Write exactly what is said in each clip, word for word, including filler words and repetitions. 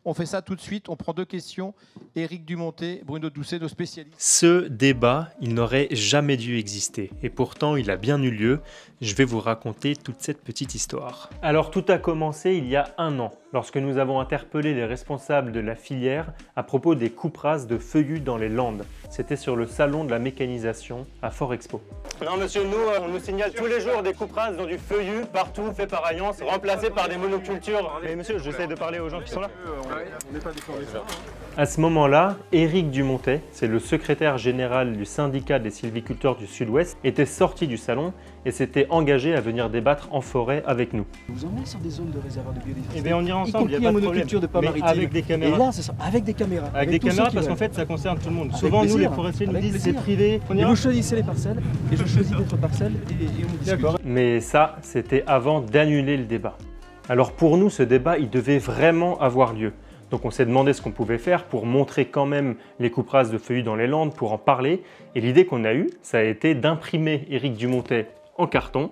On fait ça tout de suite, on prend deux questions. Éric Dumontet, Bruno Doucet, nos spécialistes. Ce débat, il n'aurait jamais dû exister. Et pourtant, il a bien eu lieu. Je vais vous raconter toute cette petite histoire. Alors, tout a commencé il y a un an, lorsque nous avons interpellé les responsables de la filière à propos des coupes rases de feuillus dans les Landes. C'était sur le salon de la mécanisation à Fort Expo. Non monsieur, nous, on nous signale tous les jours des coupes rases dans du feuillu, partout, fait par Alliance, remplacé par des monocultures. Mais monsieur, j'essaie de parler aux gens qui sont là. On n'est pas défendeur. À ce moment-là, Éric Dumontet, c'est le secrétaire général du syndicat des sylviculteurs du Sud-Ouest, était sorti du salon et s'était engagé à venir débattre en forêt avec nous. Vous emmenez sur des zones de réservoir de biodiversité. Eh bien on ira ensemble, il y n'y a pas de monoculture de pas problème. maritime. Avec des caméras. Et là, c'est ça, avec des caméras. Avec, avec des caméras parce qu'en fait ça concerne tout le monde. Avec Souvent plaisir, nous les forestiers nous disent c'est plaisir. privé. On Et ira. vous choisissez les parcelles, et je choisis d'autres parcelles, et, et on discute. D'accord. Mais ça, c'était avant d'annuler le débat. Alors pour nous, ce débat, il devait vraiment avoir lieu. Donc on s'est demandé ce qu'on pouvait faire pour montrer quand même les coupes rases de feuillus dans les Landes, pour en parler. Et l'idée qu'on a eue, ça a été d'imprimer Éric Dumontet en carton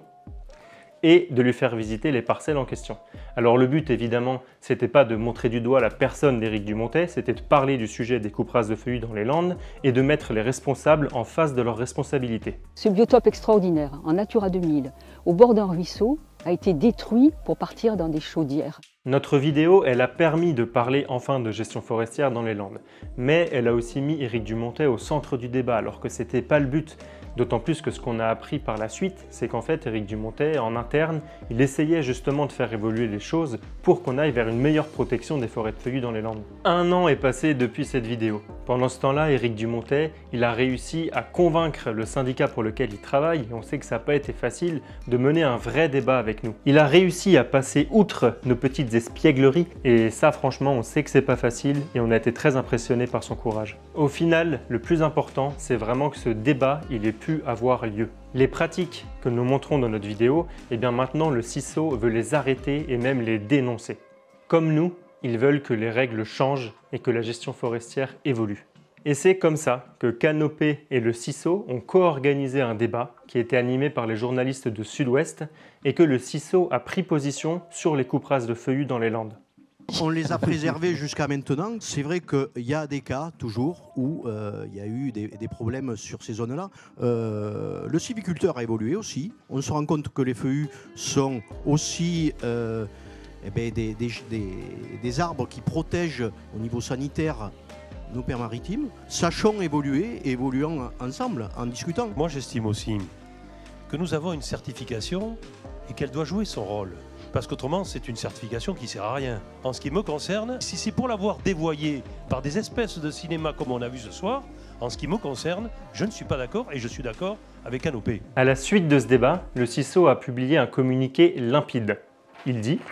et de lui faire visiter les parcelles en question. Alors le but, évidemment, c'était pas de montrer du doigt la personne d'Éric Dumontet, c'était de parler du sujet des coupes rases de feuillus dans les Landes et de mettre les responsables en face de leurs responsabilités. Ce biotope extraordinaire, en Natura deux mille, au bord d'un ruisseau, a été détruit pour partir dans des chaudières. Notre vidéo, elle a permis de parler enfin de gestion forestière dans les Landes. Mais elle a aussi mis Éric Dumontet au centre du débat, alors que c'était pas le but. D'autant plus que ce qu'on a appris par la suite, c'est qu'en fait, Éric Dumontet, en interne, il essayait justement de faire évoluer les choses pour qu'on aille vers une meilleure protection des forêts de feuillus dans les Landes. Un an est passé depuis cette vidéo. Pendant ce temps-là, Éric Dumontet, il a réussi à convaincre le syndicat pour lequel il travaille, et on sait que ça n'a pas été facile, de mener un vrai débat avec nous. Il a réussi à passer outre nos petites espiègleries, et ça, franchement, on sait que c'est pas facile, et on a été très impressionnés par son courage. Au final, le plus important, c'est vraiment que ce débat, il ait pu avoir lieu. Les pratiques que nous montrons dans notre vidéo, eh bien maintenant le C I S O veut les arrêter et même les dénoncer. Comme nous, ils veulent que les règles changent et que la gestion forestière évolue. Et c'est comme ça que Canopée et le C I S O ont co-organisé un débat qui était animé par les journalistes de Sud-Ouest et que le C I S O a pris position sur les coupes rases de feuillus dans les Landes. On les a préservés jusqu'à maintenant. C'est vrai qu'il y a des cas, toujours, où euh, il y a eu des, des problèmes sur ces zones-là. Euh, le sylviculteur a évolué aussi. On se rend compte que les feuillus sont aussi euh, eh ben, des, des, des, des arbres qui protègent au niveau sanitaire nos pères maritimes. Sachons évoluer et évoluons ensemble, en discutant. Moi, j'estime aussi que nous avons une certification et qu'elle doit jouer son rôle. Parce qu'autrement, c'est une certification qui ne sert à rien. En ce qui me concerne, si c'est pour l'avoir dévoyée par des espèces de cinéma comme on a vu ce soir, en ce qui me concerne, je ne suis pas d'accord et je suis d'accord avec Canopée. À la suite de ce débat, le C I S O a publié un communiqué limpide. Il dit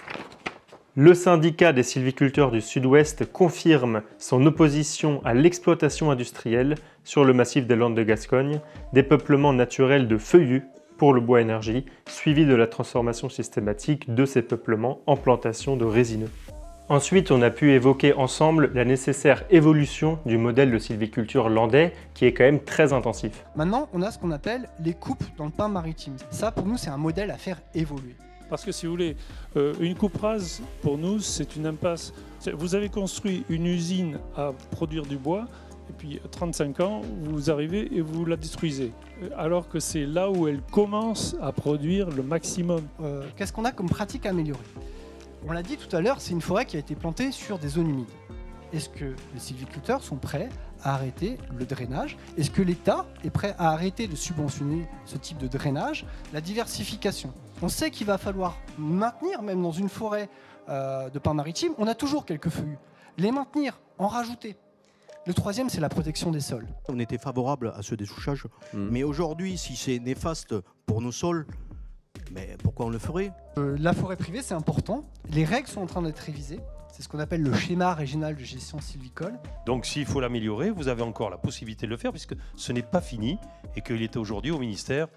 « Le syndicat des sylviculteurs du Sud-Ouest confirme son opposition à l'exploitation industrielle sur le massif des Landes de Gascogne, des peuplements naturels de feuillus pour le bois énergie, suivi de la transformation systématique de ces peuplements en plantation de résineux. » Ensuite, on a pu évoquer ensemble la nécessaire évolution du modèle de sylviculture landais, qui est quand même très intensif. Maintenant, on a ce qu'on appelle les coupes dans le pain maritime. Ça, pour nous, c'est un modèle à faire évoluer. Parce que si vous voulez, euh, une coupe rase, pour nous, c'est une impasse. Vous avez construit une usine à produire du bois, et puis trente-cinq ans, vous arrivez et vous la détruisez. Alors que c'est là où elle commence à produire le maximum. Euh, Qu'est-ce qu'on a comme pratique à améliorer? On l'a dit tout à l'heure, c'est une forêt qui a été plantée sur des zones humides. Est-ce que les sylviculteurs sont prêts à arrêter le drainage? Est-ce que l'État est prêt à arrêter de subventionner ce type de drainage? La diversification. On sait qu'il va falloir maintenir, même dans une forêt euh, de pins maritimes, on a toujours quelques feuillus. Les maintenir, en rajouter. Le troisième, c'est la protection des sols. On était favorable à ce dessouchage, Mmh. mais aujourd'hui, si c'est néfaste pour nos sols, mais pourquoi on le ferait? euh, La forêt privée, c'est important. Les règles sont en train d'être révisées. C'est ce qu'on appelle le schéma régional de gestion sylvicole. Donc s'il faut l'améliorer, vous avez encore la possibilité de le faire puisque ce n'est pas fini et qu'il est aujourd'hui au ministère.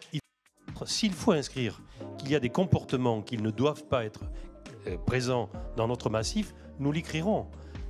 S'il faut inscrire qu'il y a des comportements qui ne doivent pas être euh, présents dans notre massif, nous l'écrirons.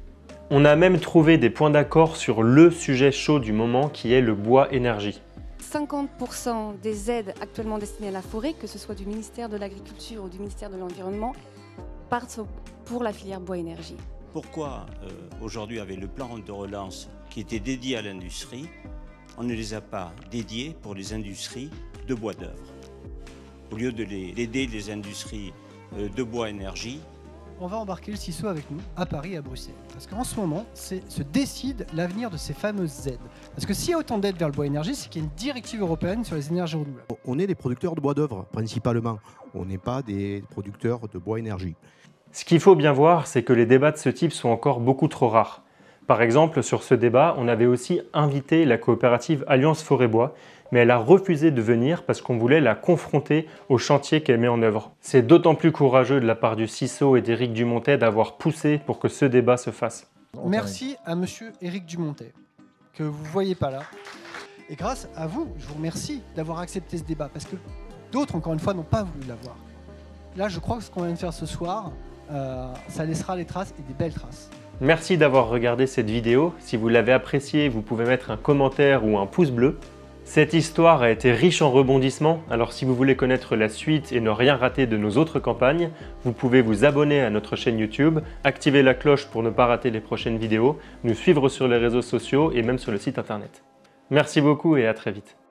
On a même trouvé des points d'accord sur le sujet chaud du moment qui est le bois énergie. cinquante pour cent des aides actuellement destinées à la forêt, que ce soit du ministère de l'Agriculture ou du ministère de l'Environnement, partent pour la filière bois énergie. pourquoi euh, aujourd'hui avec le plan de relance qui était dédié à l'industrie, on ne les a pas dédiés pour les industries de bois d'œuvre. Au lieu de les, d'aider les industries euh, de bois énergie. On va embarquer le C I S O avec nous à Paris et à Bruxelles. Parce qu'en ce moment, c'est, se décide l'avenir de ces fameuses aides. Parce que s'il y a autant d'aides vers le bois énergie, c'est qu'il y a une directive européenne sur les énergies renouvelables. On est des producteurs de bois d'œuvre, principalement. On n'est pas des producteurs de bois énergie. Ce qu'il faut bien voir, c'est que les débats de ce type sont encore beaucoup trop rares. Par exemple, sur ce débat, on avait aussi invité la coopérative Alliance Forêt-Bois, mais elle a refusé de venir parce qu'on voulait la confronter au chantier qu'elle met en œuvre. C'est d'autant plus courageux de la part du C I S O et d'Éric Dumontet d'avoir poussé pour que ce débat se fasse. Merci à monsieur Éric Dumontet, que vous ne voyez pas là. Et grâce à vous, je vous remercie d'avoir accepté ce débat, parce que d'autres, encore une fois, n'ont pas voulu l'avoir. Là, je crois que ce qu'on vient de faire ce soir, euh, ça laissera les traces, et des belles traces. Merci d'avoir regardé cette vidéo. Si vous l'avez appréciée, vous pouvez mettre un commentaire ou un pouce bleu. Cette histoire a été riche en rebondissements, alors si vous voulez connaître la suite et ne rien rater de nos autres campagnes, vous pouvez vous abonner à notre chaîne YouTube, activer la cloche pour ne pas rater les prochaines vidéos, nous suivre sur les réseaux sociaux et même sur le site internet. Merci beaucoup et à très vite.